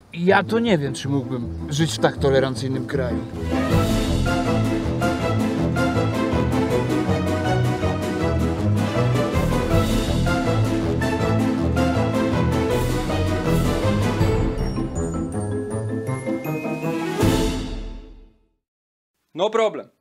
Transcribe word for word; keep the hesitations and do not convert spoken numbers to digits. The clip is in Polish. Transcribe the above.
Ja to nie wiem, czy mógłbym żyć w tak tolerancyjnym kraju. No problem.